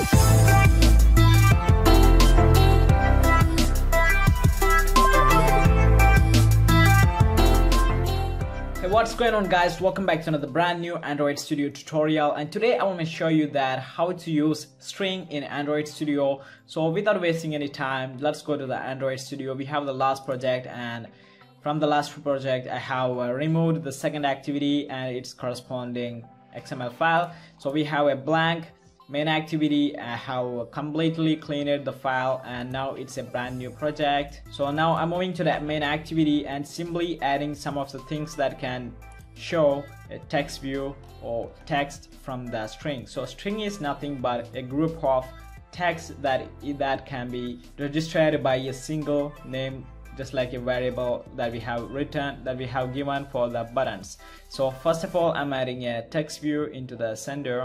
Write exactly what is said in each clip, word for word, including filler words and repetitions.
What's going on, guys? Welcome back to another brand new Android Studio tutorial, and today I want to show you that how to use string in Android Studio. So without wasting any time, let's go to the Android Studio. We have the last project, and from the last project I have uh, removed the second activity and its corresponding X M L file. So we have a blank main activity. I have completely cleaned the file, and now it's a brand new project. So now I'm moving to that main activity and simply adding some of the things that can show a text view or text from the string. So string is nothing but a group of text that that can be registered by a single name, just like a variable that we have written, that we have given for the buttons. So first of all, I'm adding a text view into the sender.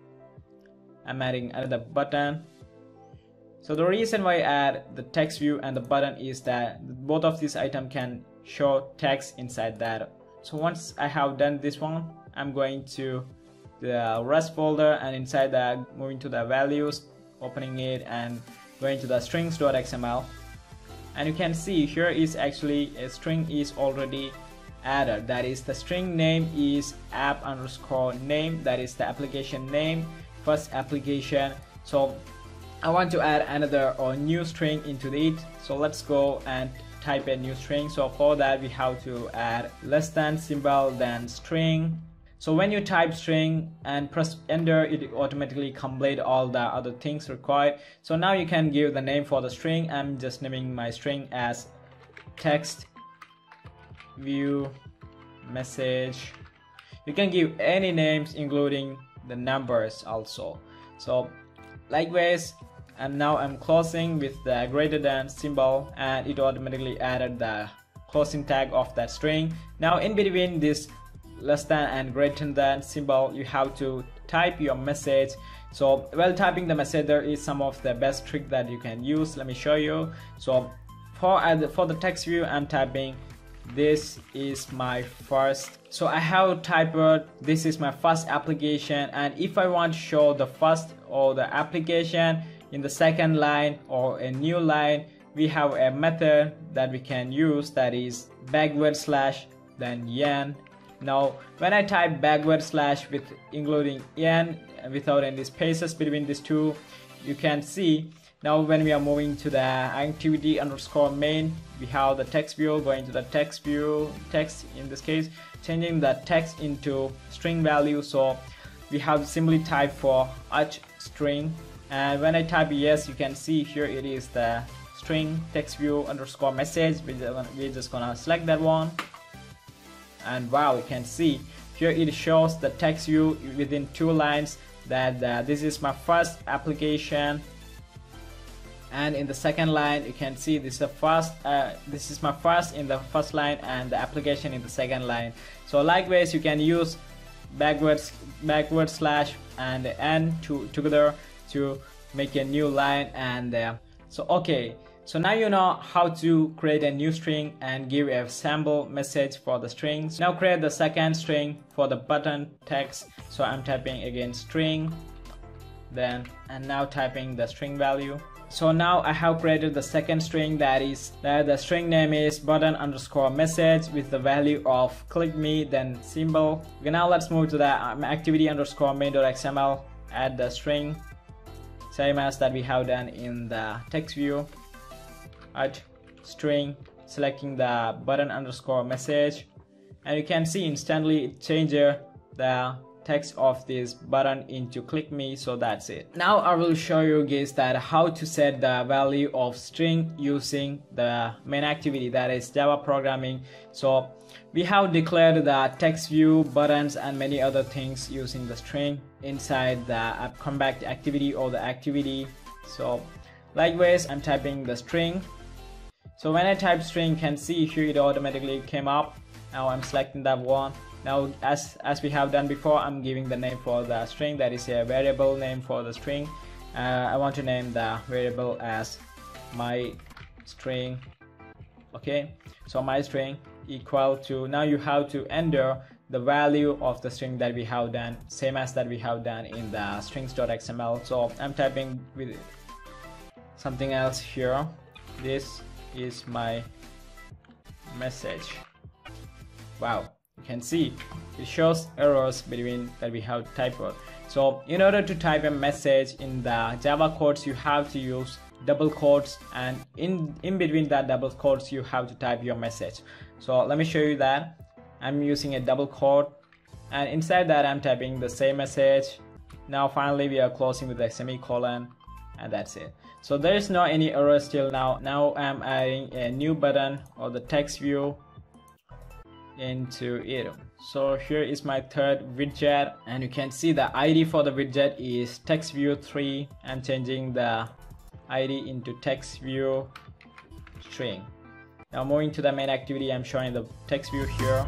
I'm adding another button. So the reason why I add the text view and the button is that both of these items can show text inside that. So once I have done this one, I'm going to the rest folder, and inside that, moving to the values, opening it and going to the strings.xml. And you can see here is actually a string is already added. That is, the string name is app underscore name. That is the application name, first application. So I want to add another or new string into it. So let's go and type a new string. So for that, we have to add less than symbol then string. So when you type string and press enter, it automatically complete all the other things required. So now you can give the name for the string. I'm just naming my string as text view message. You can give any names including the numbers also. So likewise, and now I'm closing with the greater than symbol, and it automatically added the closing tag of that string. Now in between this less than and greater than symbol, you have to type your message. So while typing the message, there is some of the best trick that you can use. Let me show you. So for uh, for the text view, I'm typing this is my first. So I have typed this is my first application, and if I want to show the first or the application in the second line or a new line, we have a method that we can use, that is backward slash then yen. Now when I type backward slash with including yen without any spaces between these two, you can see now when we are moving to the activity underscore main, we have the text view, going to the text view, text in this case, changing the text into string value. So we have simply type for arch string, and when I type yes, you can see here it is the string text view underscore message. We're just gonna select that one, and wow, you can see here it shows the text view within two lines that uh, this is my first application. And in the second line, you can see this is the first uh, this is my first in the first line and the application in the second line. So likewise, you can use backwards backward slash and n to together to make a new line. And uh, so okay, so now you know how to create a new string and give a sample message for the strings. Now create the second string for the button text. So I'm typing again string, then and now typing the string value. So now I have created the second string, that is that the string name is button underscore message with the value of click me then symbol. Okay, now let's move to the um, activity underscore main.xml, add the string same as that we have done in the text view, add string, selecting the button underscore message, and you can see instantly it changes the text of this button into click me. So that's it. Now I will show you guys that how to set the value of string using the main activity, that is Java programming. So we have declared the text view, buttons and many other things using the string inside the compact activity or the activity. So likewise, I'm typing the string. So when I type string, you can see here it automatically came up. Now I'm selecting that one. Now as as we have done before, I'm giving the name for the string, that is a variable name for the string. uh, I want to name the variable as my string. Okay, so my string equal to, now you have to enter the value of the string that we have done, same as that we have done in the strings.xml. So I'm typing with something else here. This is my message. Wow, you can see it shows errors between that we have typed. So in order to type a message in the Java codes, you have to use double quotes, and in in between that double quotes you have to type your message. So let me show you that. I'm using a double quote, and inside that I'm typing the same message. Now finally we are closing with a semicolon, and that's it. So there is no any error still now. Now I'm adding a new button or the text view into it. So here is my third widget, and you can see the I D for the widget is text view three. I'm changing the I D into text view string. Now moving to the main activity, I'm showing the text view here.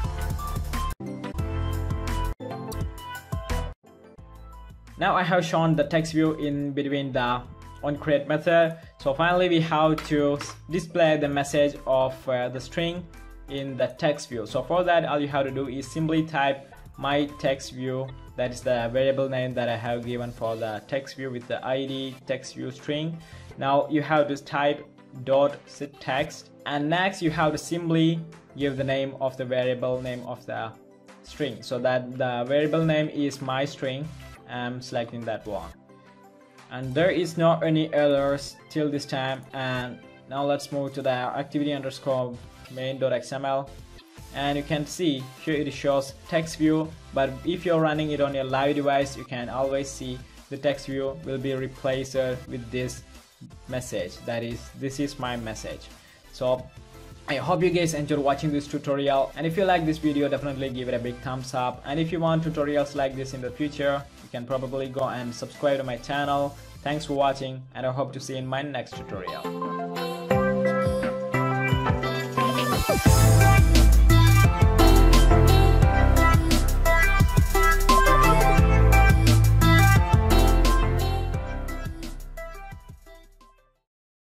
Now I have shown the text view in between the onCreate method. So finally we have to display the message of uh, the string in the text view. So for that, all you have to do is simply type my text view. That is the variable name that I have given for the text view with the I D text view string. Now you have to type dot set text, and next you have to simply give the name of the variable name of the string. So that the variable name is my string. I'm selecting that one, and there is no any errors till this time. And now let's move to the activity underscore main.xml, and you can see here it shows text view, but if you're running it on your live device, you can always see the text view will be replaced with this message, that is, this is my message. So I hope you guys enjoyed watching this tutorial, and if you like this video, definitely give it a big thumbs up. And if you want tutorials like this in the future, you can probably go and subscribe to my channel. Thanks for watching, and I hope to see you in my next tutorial.